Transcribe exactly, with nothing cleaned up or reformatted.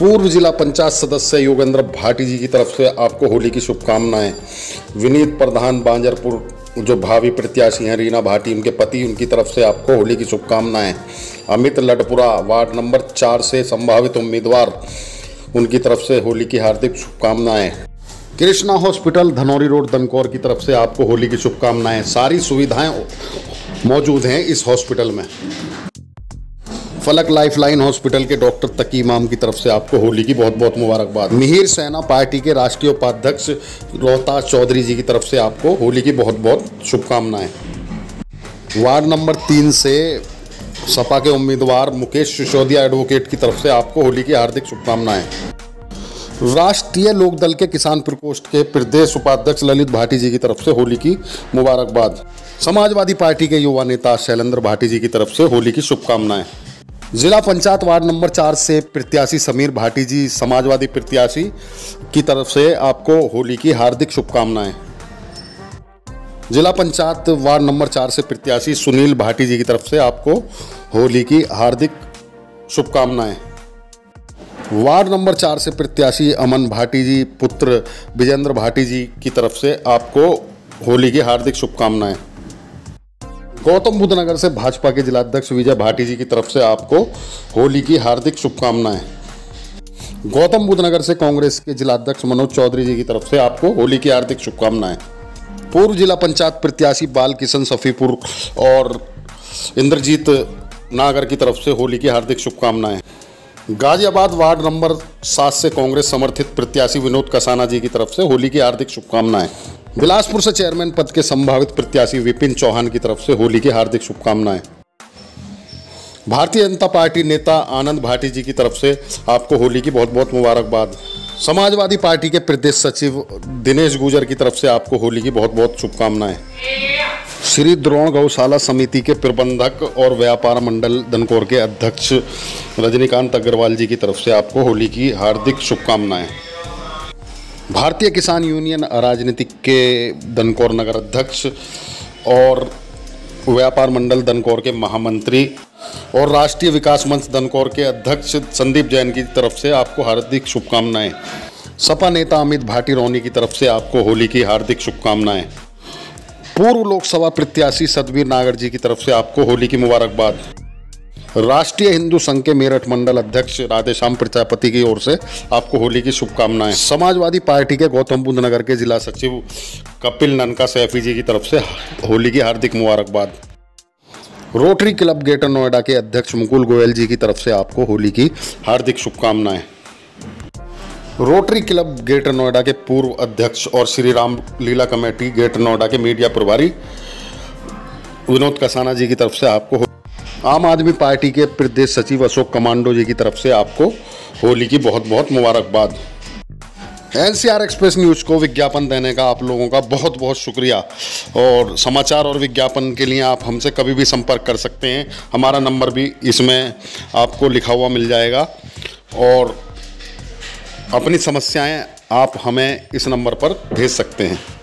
पूर्व जिला पंचायत सदस्य योगेंद्र भाटी जी की तरफ से आपको होली की शुभकामनाएं। विनीत प्रधान बांजरपुर जो भावी प्रत्याशी हैं रीना भाटी, उनके पति, उनकी तरफ से आपको होली की शुभकामनाएं। अमित लटपुरा वार्ड नंबर चार से संभावित उम्मीदवार, उनकी तरफ से होली की हार्दिक शुभकामनाएं। कृष्णा हॉस्पिटल धनौरी रोड दनकौर की तरफ से आपको होली की शुभकामनाएं। सारी सुविधाएं मौजूद हैं इस हॉस्पिटल में। फलक लाइफलाइन हॉस्पिटल के डॉक्टर तकी इमाम की तरफ से आपको होली की बहुत बहुत मुबारकबाद। मिहिर सेना पार्टी के राष्ट्रीय उपाध्यक्ष रोहतास चौधरी जी की तरफ से आपको होली की बहुत बहुत शुभकामनाएं। वार्ड नंबर तीन से सपा के उम्मीदवार मुकेश सिसोदिया एडवोकेट की तरफ से आपको होली की हार्दिक शुभकामनाएं। राष्ट्रीय लोकदल के किसान प्रकोष्ठ के प्रदेश उपाध्यक्ष ललित भाटी जी की तरफ से होली की मुबारकबाद। समाजवादी पार्टी के युवा नेता शैलेंद्र भाटी जी की तरफ से होली की शुभकामनाएं। जिला पंचायत वार्ड नंबर चार से प्रत्याशी समीर भाटी जी समाजवादी प्रत्याशी की तरफ से आपको होली की हार्दिक शुभकामनाएं। जिला पंचायत वार्ड नंबर चार से प्रत्याशी सुनील भाटी जी की तरफ से आपको होली की हार्दिक शुभकामनाएं। वार्ड नंबर चार से प्रत्याशी अमन भाटी जी पुत्र विजेंद्र भाटी जी की तरफ से आपको होली की हार्दिक शुभकामनाएं। गौतम बुद्ध नगर से भाजपा के जिलाध्यक्ष विजय भाटी जी की तरफ से आपको होली की हार्दिक शुभकामनाएं। गौतम बुद्ध नगर से कांग्रेस के जिलाध्यक्ष मनोज चौधरी जी की तरफ से आपको होली की हार्दिक शुभकामनाएं। पूर्व जिला पंचायत प्रत्याशी बाल किशन सफीपुर और इंद्रजीत नागर की तरफ से होली की हार्दिक शुभकामनाएं। गाजियाबाद वार्ड नंबर सात से कांग्रेस समर्थित प्रत्याशी विनोद कसाना जी की तरफ से होली की हार्दिक शुभकामनाएं। बिलासपुर से चेयरमैन पद के संभावित प्रत्याशी विपिन चौहान की तरफ से होली की हार्दिक शुभकामनाएं। भारतीय जनता पार्टी नेता आनंद भाटी जी की तरफ से आपको होली की बहुत बहुत मुबारकबाद। समाजवादी पार्टी के प्रदेश सचिव दिनेश गुजर की तरफ से आपको होली की बहुत बहुत शुभकामनाएं। श्री द्रोण गौशाला समिति के प्रबंधक और व्यापार मंडल दनकौर के अध्यक्ष रजनीकांत अग्रवाल जी की तरफ से आपको होली की हार्दिक शुभकामनाएं। भारतीय किसान यूनियन राजनीतिक के दनकौर नगर अध्यक्ष और व्यापार मंडल दनकौर के महामंत्री और राष्ट्रीय विकास मंच दनकौर के अध्यक्ष संदीप जैन की तरफ से आपको हार्दिक शुभकामनाएं। सपा नेता अमित भाटी रौनी की तरफ से आपको होली की हार्दिक शुभकामनाएं। पूर्व लोकसभा प्रत्याशी सतबीर नागर जी की तरफ से आपको होली की मुबारकबाद। राष्ट्रीय हिंदू संघ के मेरठ मंडल अध्यक्ष राधेश्याम प्रजापति की ओर से आपको होली की शुभकामनाएं। समाजवादी पार्टी के गौतम बुद्ध नगर के जिला सचिव कपिल ननका सैफी जी की तरफ से होली की हार्दिक मुबारकबाद। रोटरी क्लब ग्रेटर नोएडा के अध्यक्ष मुकुल गोयल जी की तरफ से आपको होली की हार्दिक शुभकामनाएं। रोटरी क्लब ग्रेटर नोएडा के पूर्व अध्यक्ष और श्री राम लीला कमेटी ग्रेटर नोएडा के मीडिया प्रभारी विनोद कसाना जी की तरफ से आपको, आम आदमी पार्टी के प्रदेश सचिव अशोक कमांडो जी की तरफ से आपको होली की बहुत बहुत मुबारकबाद। एनसीआर एक्सप्रेस न्यूज़ को विज्ञापन देने का आप लोगों का बहुत बहुत शुक्रिया। और समाचार और विज्ञापन के लिए आप हमसे कभी भी संपर्क कर सकते हैं। हमारा नंबर भी इसमें आपको लिखा हुआ मिल जाएगा और अपनी समस्याएं आप हमें इस नंबर पर भेज सकते हैं।